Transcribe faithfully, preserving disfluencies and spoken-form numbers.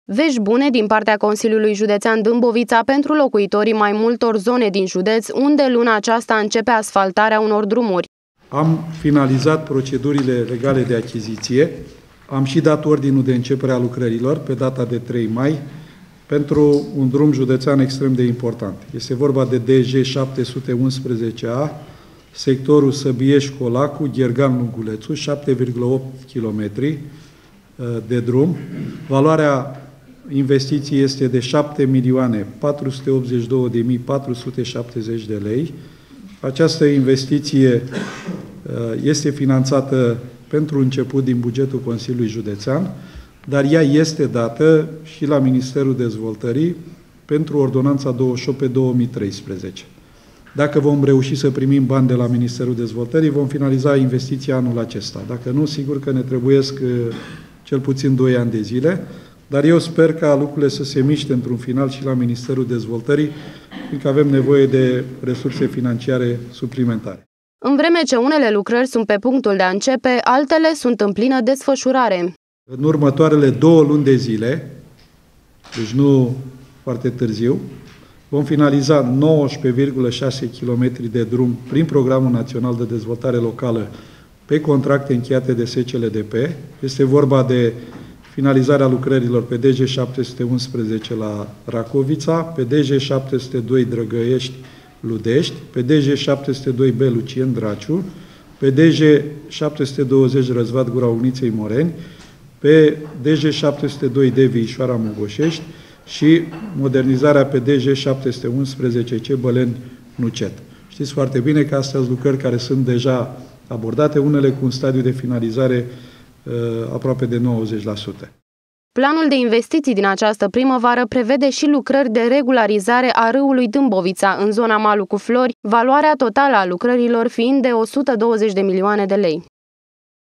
Vești bune din partea Consiliului Județean Dâmbovița pentru locuitorii mai multor zone din județ, unde luna aceasta începe asfaltarea unor drumuri. Am finalizat procedurile legale de achiziție, am și dat ordinul de începere a lucrărilor pe data de trei mai pentru un drum județean extrem de important. Este vorba de D J șapte sute unsprezece A, sectorul Săbiești-Colacu, Ghergan-Lungulețu, șapte virgulă opt kilometri de drum. Valoarea investiției este de șapte milioane patru sute optzeci și două de mii patru sute șaptezeci de lei. Această investiție este finanțată pentru început din bugetul Consiliului Județean, dar ea este dată și la Ministerul Dezvoltării pentru Ordonanța douăzeci și opt pe două mii treisprezece. Dacă vom reuși să primim bani de la Ministerul Dezvoltării, vom finaliza investiția anul acesta. Dacă nu, sigur că ne trebuiesc cel puțin doi ani de zile, dar eu sper ca lucrurile să se miște într-un final și la Ministerul Dezvoltării, fiindcă avem nevoie de resurse financiare suplimentare. În vreme ce unele lucrări sunt pe punctul de a începe, altele sunt în plină desfășurare. În următoarele două luni de zile, deci nu foarte târziu, vom finaliza nouăsprezece virgulă șase kilometri de drum prin Programul Național de Dezvoltare Locală pe contracte încheiate de S C L D P. Este vorba de finalizarea lucrărilor pe D J șapte sute unsprezece la Racovița, pe D J șapte sute doi Drăgăiești-Ludești, pe D J șapte sute doi B Lucien-Draciu, pe D J șapte sute douăzeci Răzvat Gura Uniței Moreni, pe D J șapte sute doi D Viișoara Mogoșești și modernizarea pe D J șapte sute unsprezece C Băleni-Nucet. Știți foarte bine că astea sunt lucrări care sunt deja abordate, unele cu un stadiu de finalizare uh, aproape de nouăzeci la sută. Planul de investiții din această primăvară prevede și lucrări de regularizare a râului Dâmbovița în zona Malu cu Flori, valoarea totală a lucrărilor fiind de o sută douăzeci de milioane de lei.